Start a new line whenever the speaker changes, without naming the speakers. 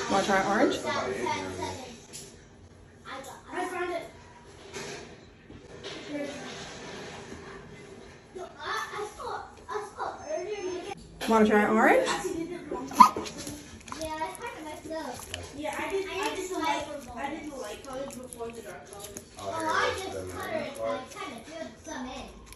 Want to try orange?
I found it.
Want to try orange?
Yeah, I kind of messed up. Yeah, I did the light colors before the dark colors.
Oh,
I just cut it and I kind of filled some in.